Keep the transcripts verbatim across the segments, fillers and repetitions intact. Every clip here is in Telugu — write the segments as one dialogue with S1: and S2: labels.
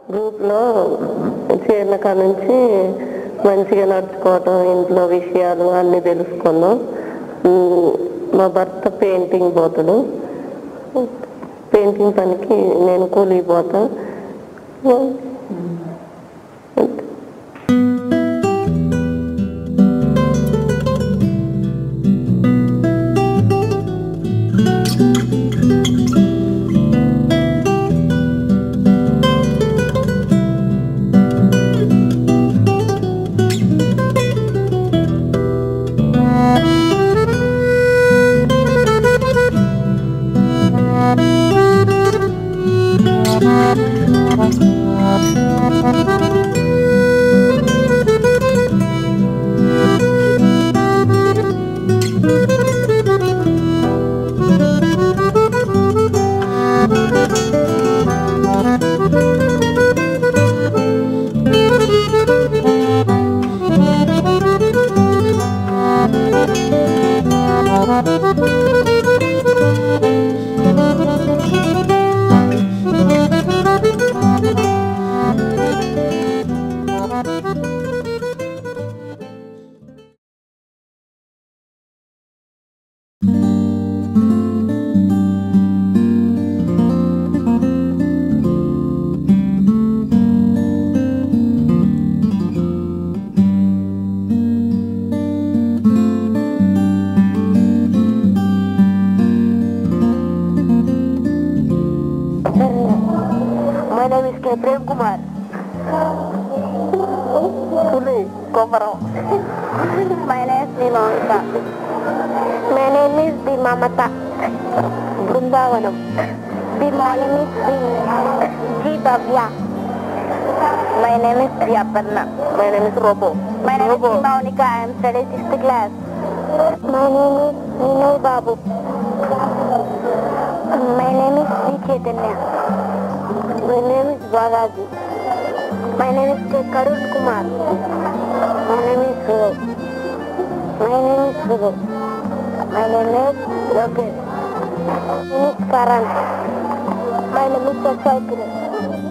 S1: గ్రూప్లో చేరిన కాడ నుంచి మంచిగా నడుచుకోవటం, ఇంట్లో విషయాలు అన్నీ తెలుసుకున్నాం. మా భర్త పెయింటింగ్ పోతాడు, పెయింటింగ్ పనికి నేను కూలికి పోతా.
S2: My name is Prem Kumar. Puli, Komaram. My name is Nimamita. My name is Dimamata. Vrindavanam. My name is Jitavya. My name is Priyaparna. My name is Robo. My name Robo. is Maunika. I am studying sixth class. My name is Vinay Babu. My name is Sri Chaitanya. My name is Balaji. My name is Karun Kumar. My name is Suraj. My name is Suraj. My name is Yogesh. My name is Karan. My name is Sachai.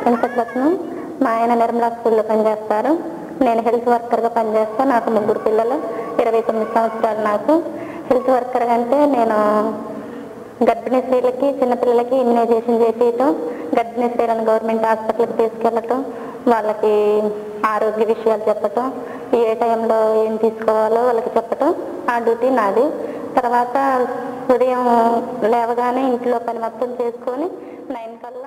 S2: Venkataratnam. మా ఆయన నిర్మలా స్కూల్లో పనిచేస్తారు. నేను హెల్త్ వర్కర్గా పనిచేస్తాను. నాకు ముగ్గురు పిల్లలు, ఇరవై తొమ్మిది సంవత్సరాలు. నాకు హెల్త్ వర్కర్గా అంటే నేను గర్భిణీ స్త్రీలకి చిన్నపిల్లలకి ఇమ్యునైజేషన్ చేసేయటం, గర్భిణీ స్త్రీలను గవర్నమెంట్ హాస్పిటల్కి తీసుకెళ్ళటం, వాళ్ళకి ఆరోగ్య విషయాలు చెప్పటం, ఏ టైంలో ఏం తీసుకోవాలో వాళ్ళకి చెప్పటం ఆ డ్యూటీ నాది. తర్వాత ఉదయం లేవగానే ఇంట్లో పని మొత్తం చేసుకొని నైన్ కల్లా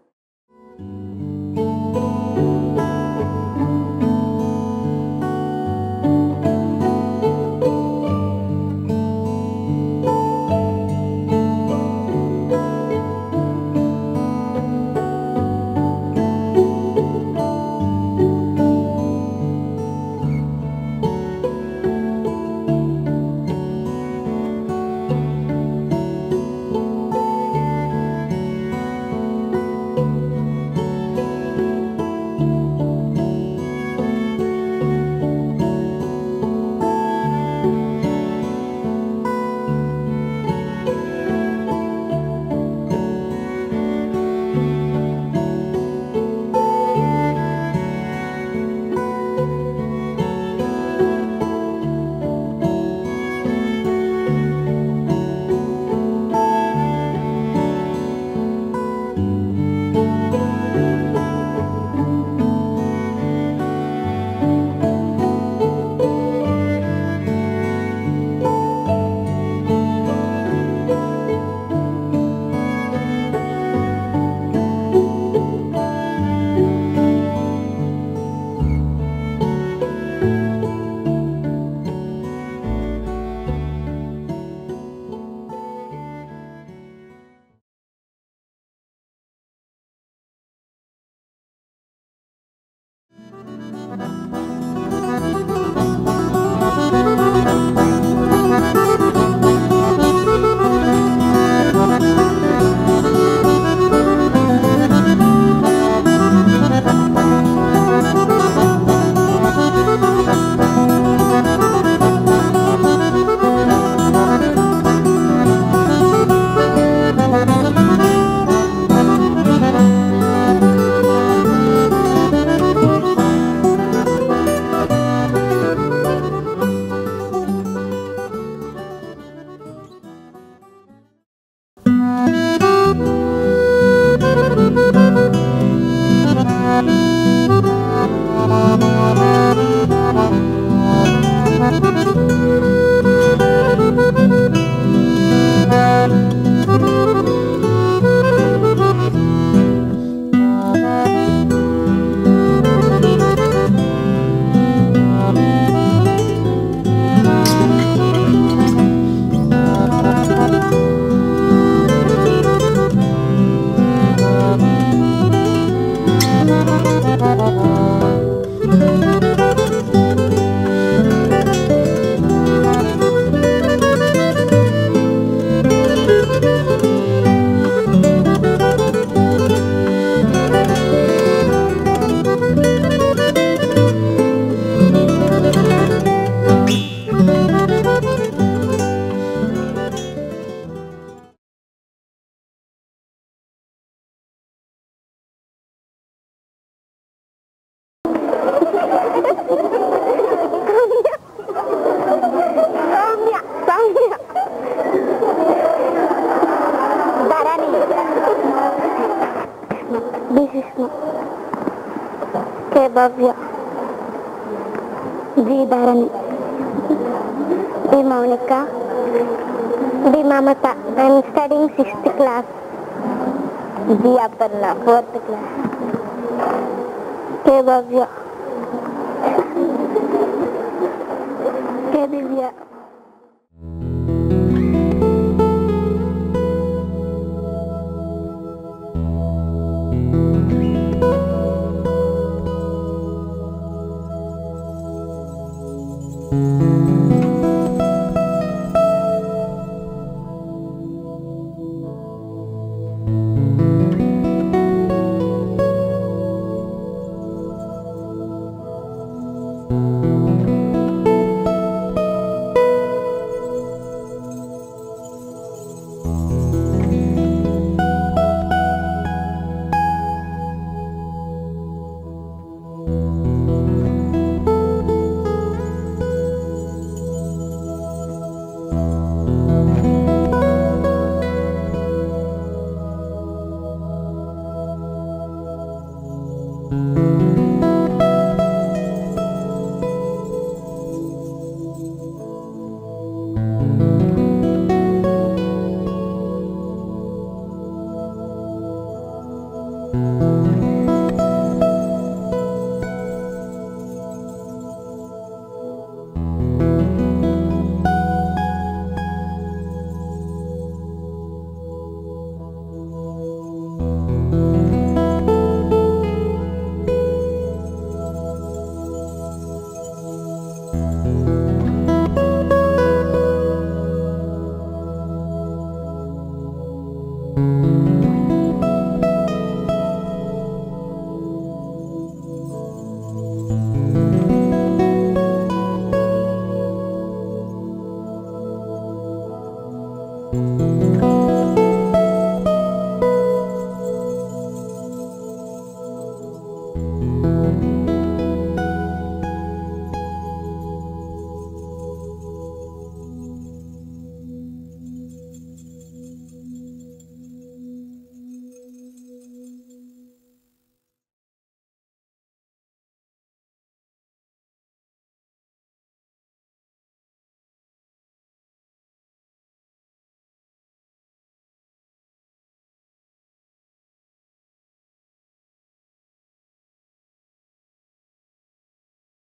S2: Bhavya, G Dharani, B Mounika, B Mamata. I am studying sixth class. G Aparna, fourth class. K Bhavya, K Divya.
S3: thank you